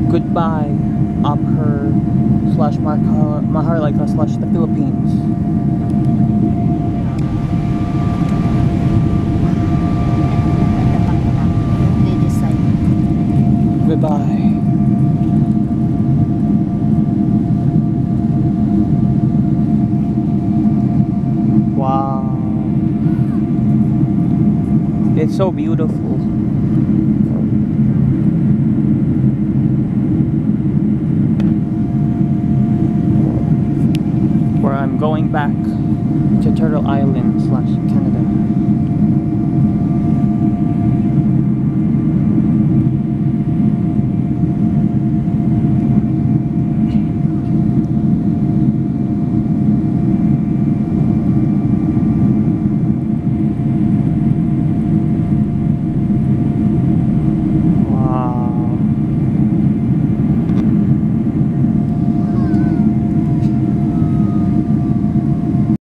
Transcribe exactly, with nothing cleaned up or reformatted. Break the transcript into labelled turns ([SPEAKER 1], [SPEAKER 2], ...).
[SPEAKER 1] Goodbye, Ophir slash Maharlika slash the Philippines. Goodbye. Wow. It's so beautiful. Where I'm going back to Turtle Island slash Canada.